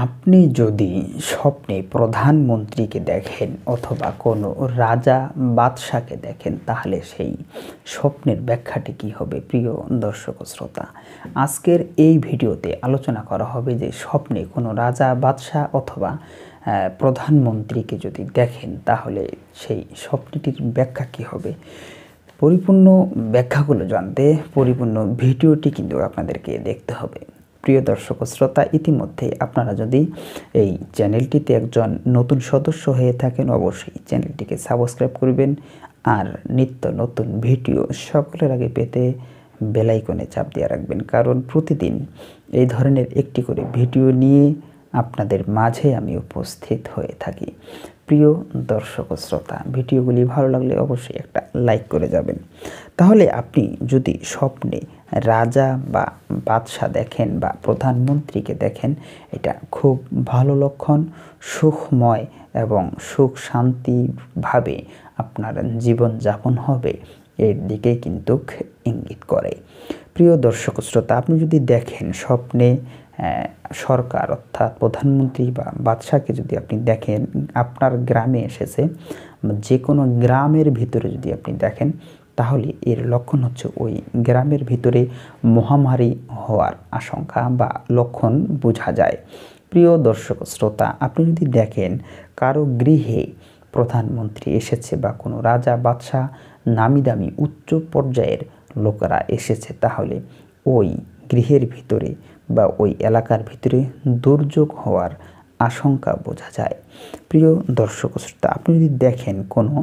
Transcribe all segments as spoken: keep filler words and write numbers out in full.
আপনি যদি স্বপ্নে প্রধানমন্ত্রীকে দেখেন অথবা কোনো রাজা বাদশাকে দেখেন তাহলে সেই স্বপ্নের ব্যাখ্যাটি কী হবে? প্রিয় দর্শক ও শ্রোতা, আজকের এই ভিডিওতে আলোচনা করা হবে যে স্বপ্নে কোনো রাজা বাদশা অথবা প্রধানমন্ত্রীকে যদি দেখেন তাহলে সেই স্বপ্নটির ব্যাখ্যা কী হবে। পরিপূর্ণ ব্যাখ্যাগুলো জানতে পরিপূর্ণ ভিডিওটি কিন্তু আপনাদেরকে দেখতে হবে। প্রিয় দর্শক ও শ্রোতা, ইতিমধ্যে আপনারা যদি এই চ্যানেলটিতে একজন নতুন সদস্য হয়ে থাকেন অবশ্যই চ্যানেলটিকে সাবস্ক্রাইব করবেন আর নিত্য নতুন ভিডিও সকলের আগে পেতে বেল আইকনে চাপ দিয়ে রাখবেন, কারণ প্রতিদিন এই ধরনের একটি করে ভিডিও নিয়ে আপনাদের মাঝে আমি উপস্থিত হয়ে থাকি। প্রিয় দর্শক ও শ্রোতা, ভিডিওগুলি ভালো লাগলে অবশ্যই একটা লাইক করে যাবেন। তাহলে আপনি যদি স্বপ্নে রাজা বা বাদশা দেখেন বা প্রধানমন্ত্রীকে দেখেন, এটা খুব ভালো লক্ষণ, সুখময় এবং সুখ শান্তিভাবে আপনার জীবনযাপন হবে এর দিকে কিন্তু ইঙ্গিত করে। প্রিয় দর্শক শ্রোতা, আপনি যদি দেখেন স্বপ্নে সরকার অর্থাৎ প্রধানমন্ত্রী বা বাদশাকে যদি আপনি দেখেন আপনার গ্রামে এসেছে, যে কোনো গ্রামের ভিতরে যদি আপনি দেখেন তাহলে এর লক্ষণ হচ্ছে ওই গ্রামের ভিতরে মহামারী হওয়ার আশঙ্কা বা লক্ষণ বোঝা যায়। প্রিয় দর্শক শ্রোতা, আপনি যদি দেখেন কারো গৃহে প্রধানমন্ত্রী এসেছে বা কোনো রাজা বাদশা নামি দামি উচ্চ পর্যায়ের লোকেরা এসেছে তাহলে ওই গৃহের ভিতরে বা ওই এলাকার ভিতরে দুর্যোগ হওয়ার আশঙ্কা বোঝা যায়। প্রিয় দর্শক শ্রোতা, আপনি যদি দেখেন কোনো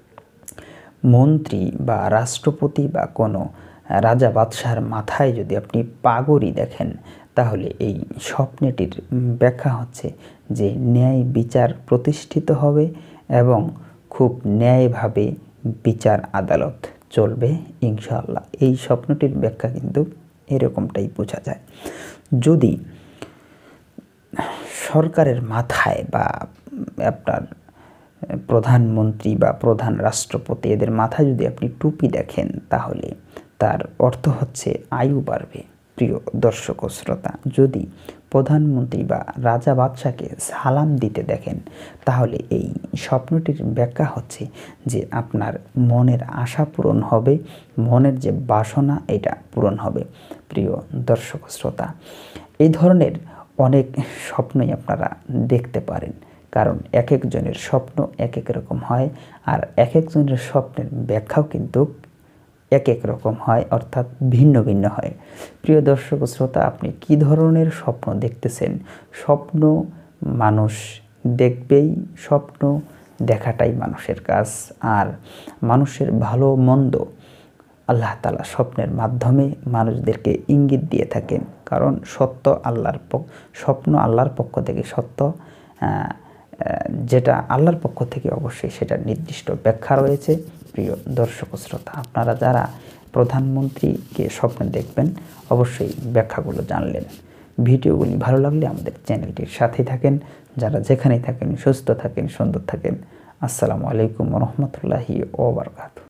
মন্ত্রী বা রাষ্ট্রপতি বা কোনো রাজা বাদশার মাথায় যদি আপনি পাগড়ি দেখেন তাহলে এই স্বপ্নটির ব্যাখ্যা হচ্ছে যে ন্যায় বিচার প্রতিষ্ঠিত হবে এবং খুব ন্যায়ভাবে বিচার আদালত চলবে ইনশাআল্লাহ। এই স্বপ্নটির ব্যাখ্যা কিন্তু এরকমটাই বোঝা যায়। যদি সরকারের মাথায় বা আপনার প্রধানমন্ত্রী বা প্রধান রাষ্ট্রপতি এদের মাথায় যদি আপনি টুপি দেখেন তাহলে তার অর্থ হচ্ছে আয়ু বাড়বে। প্রিয় দর্শক ও শ্রোতা, যদি প্রধানমন্ত্রী বা রাজা বাদশাকে সালাম দিতে দেখেন তাহলে এই স্বপ্নটির ব্যাখ্যা হচ্ছে যে আপনার মনের আশা পূরণ হবে, মনের যে বাসনা এটা পূরণ হবে। প্রিয় দর্শক শ্রোতা, এই ধরনের অনেক স্বপ্নই আপনারা দেখতে পারেন, কারণ এক একজনের স্বপ্ন এক এক রকম হয় আর এক একজনের স্বপ্নের ব্যাখ্যাও কিন্তু এক এক রকম হয়, অর্থাৎ ভিন্ন ভিন্ন হয়। প্রিয় দর্শক শ্রোতা, আপনি কি ধরনের স্বপ্ন দেখতেছেন? স্বপ্ন মানুষ দেখবেই, স্বপ্ন দেখাটাই মানুষের কাজ। আর মানুষের ভালো মন্দ আল্লাহ তাআলা স্বপ্নের মাধ্যমে মানুষদেরকে ইঙ্গিত দিয়ে থাকেন, কারণ সত্য আল্লাহর স্বপ্ন আল্লাহর পক্ষ থেকে সত্য, যেটা আল্লাহর পক্ষ থেকে অবশ্যই সেটা নির্দিষ্ট ব্যাখ্যা রয়েছে। প্রিয় দর্শক শ্রোতা, আপনারা যারা প্রধানমন্ত্রীকে স্বপ্নে দেখবেন অবশ্যই ব্যাখ্যাগুলো জানলেন। ভিডিওগুলি ভালো লাগলে আমাদের চ্যানেলটির সাথেই থাকেন। যারা যেখানেই থাকেন সুস্থ থাকেন, সুন্দর থাকেন। আসসালামু আলাইকুম ওয়া রাহমাতুল্লাহি ওয়া বারাকাতুহু।